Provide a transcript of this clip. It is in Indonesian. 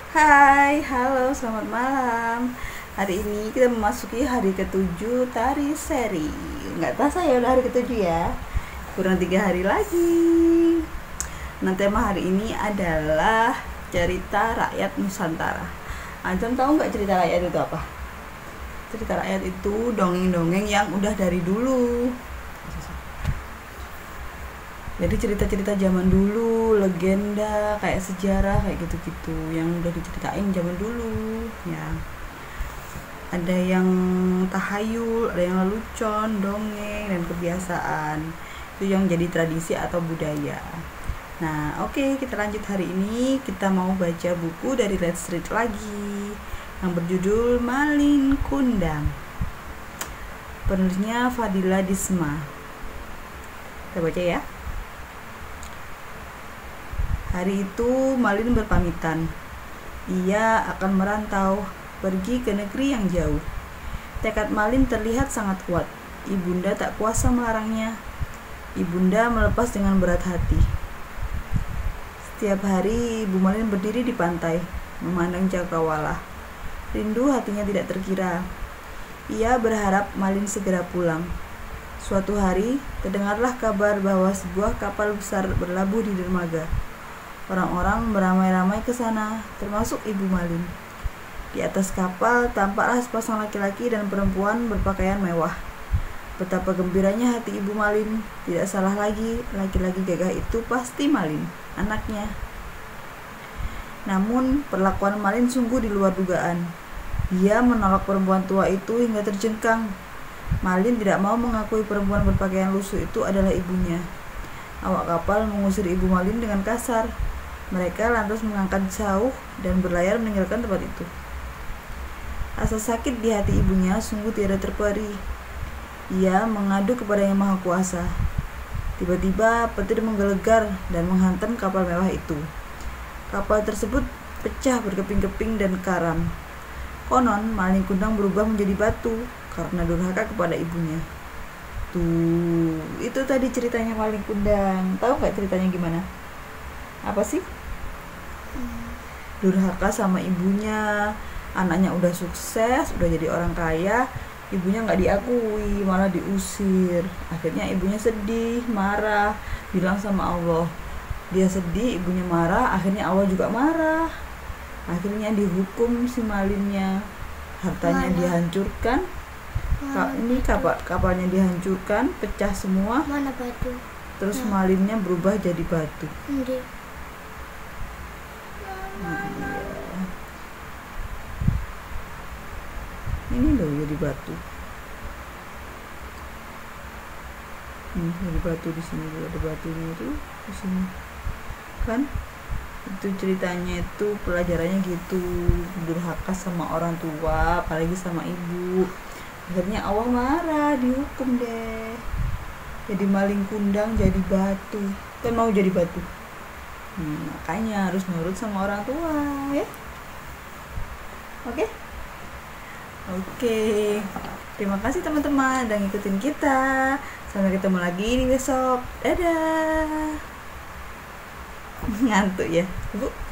Hai, halo, selamat malam. Hari ini kita memasuki hari ketujuh tari seri. Nggak terasa ya udah hari ketujuh ya. Kurang 3 hari lagi. Nah, tema hari ini adalah cerita rakyat Nusantara. Antum tahu nggak cerita rakyat itu apa? Cerita rakyat itu dongeng-dongeng yang udah dari dulu. Jadi cerita-cerita zaman dulu, legenda, kayak sejarah, kayak gitu-gitu yang udah diceritain zaman dulu ya. Ada yang tahayul, ada yang lelucon, dongeng, dan kebiasaan. Itu yang jadi tradisi atau budaya. Nah, oke, kita lanjut hari ini. Kita mau baca buku dari Let's Read lagi yang berjudul Malin Kundang. Penulisnya Fadila Disma. Kita baca ya. Hari itu Malin berpamitan. Ia akan merantau, pergi ke negeri yang jauh. Tekad Malin terlihat sangat kuat. Ibunda tak kuasa melarangnya. Ibunda melepas dengan berat hati. Setiap hari Ibu Malin berdiri di pantai, memandang cakrawala. Rindu hatinya tidak terkira. Ia berharap Malin segera pulang. Suatu hari, terdengarlah kabar bahwa sebuah kapal besar berlabuh di dermaga. Orang-orang beramai-ramai ke sana, termasuk Ibu Malin. Di atas kapal tampaklah sepasang laki-laki dan perempuan berpakaian mewah. Betapa gembiranya hati Ibu Malin. Tidak salah lagi, laki-laki gagah itu pasti Malin, anaknya. Namun, perlakuan Malin sungguh di luar dugaan. Dia menolak perempuan tua itu hingga terjengkang. Malin tidak mau mengakui perempuan berpakaian lusuh itu adalah ibunya. Awak kapal mengusir Ibu Malin dengan kasar. Mereka lantas mengangkat jauh dan berlayar meninggalkan tempat itu. Rasa sakit di hati ibunya sungguh tiada terperi. Ia mengadu kepada Yang Maha Kuasa. Tiba-tiba petir menggelegar dan menghantam kapal mewah itu. Kapal tersebut pecah berkeping-keping dan karam. Konon, Malin Kundang berubah menjadi batu karena durhaka kepada ibunya. Tuh, itu tadi ceritanya Malin Kundang. Tahu nggak ceritanya gimana? Apa sih? Durhaka sama ibunya. Anaknya udah sukses, udah jadi orang kaya, ibunya nggak diakui, malah diusir. Akhirnya ibunya sedih, marah, bilang sama Allah. Dia sedih, ibunya marah, akhirnya Allah juga marah. Akhirnya dihukum si Malinnya. Hartanya dihancurkan. Ini kapalnya dihancurkan, pecah semua. Mana batu? Terus Malinnya berubah jadi batu. Ini loh jadi batu. Jadi batu di sini juga ada batunya itu di sini. Kan? Itu ceritanya itu pelajarannya gitu, durhaka sama orang tua, apalagi sama ibu. Akhirnya Allah marah, dihukum deh. Jadi Malin Kundang jadi batu. Kan mau jadi batu. Makanya harus nurut sama orang tua ya. Oke. Terima kasih teman-teman udah ngikutin kita. Sampai ketemu lagi di besok. Dadah. Ngantuk ya, Bu.